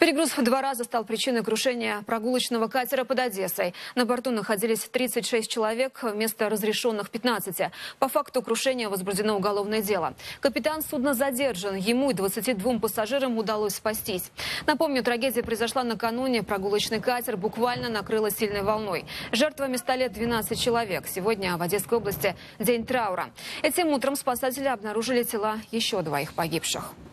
Перегруз в 2 раза стал причиной крушения прогулочного катера под Одессой. На борту находились 36 человек вместо разрешенных 15. По факту крушения возбуждено уголовное дело. Капитан судна задержан. Ему и 22 пассажирам удалось спастись. Напомню, трагедия произошла накануне. Прогулочный катер буквально накрыло сильной волной. Жертвами стали 12 человек. Сегодня в Одесской области день траура. Этим утром спасатели обнаружили тела еще 2 погибших.